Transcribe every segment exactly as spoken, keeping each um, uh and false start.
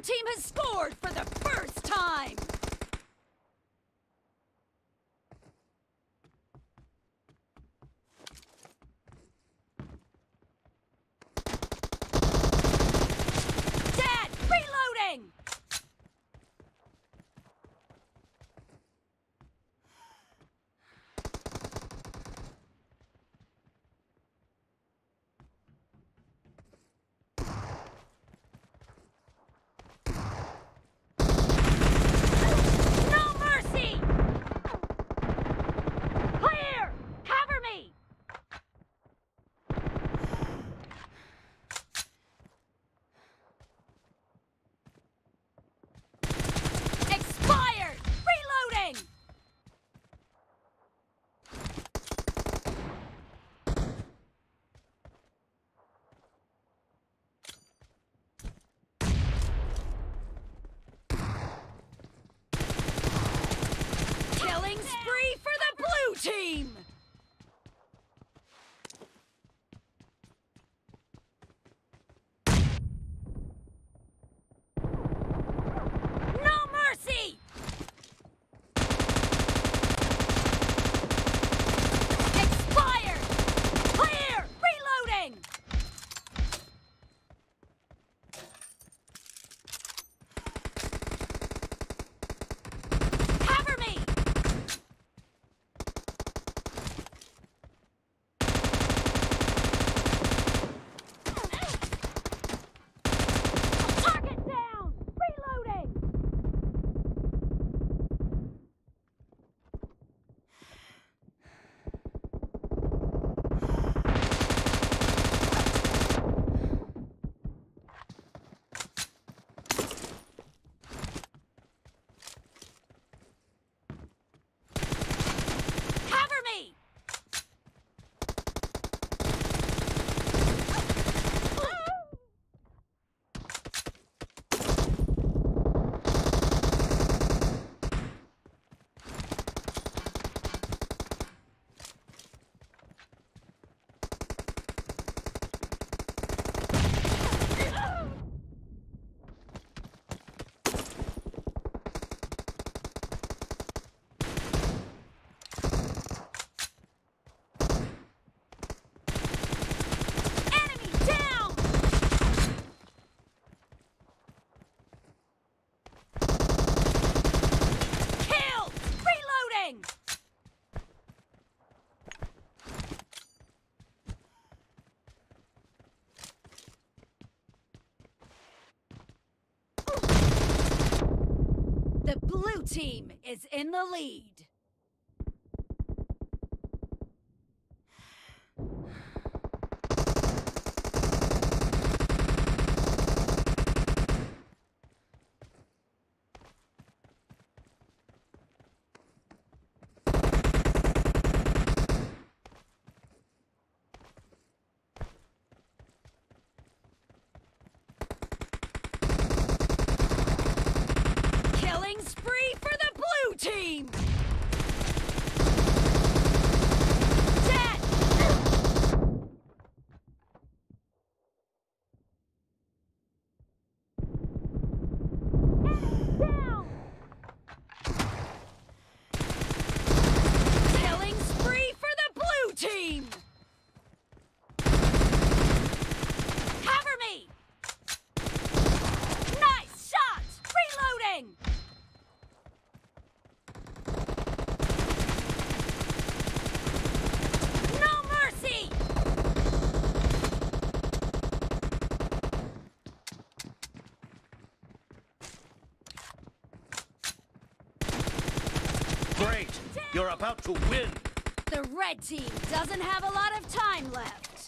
team has scored for the first time! Dad, reloading! Spree for the blue team! No mercy! Expired! Clear! Reloading! The blue team is in the lead. Spree for the blue team! Dead! Down! Killing spree for the blue team! Cover me! Nice shot! Reloading! Great! You're about to win! The red team doesn't have a lot of time left.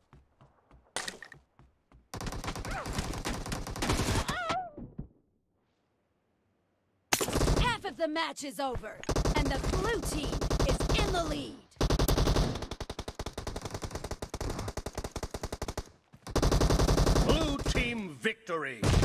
Half of the match is over, and the blue team is in the lead. Blue team victory!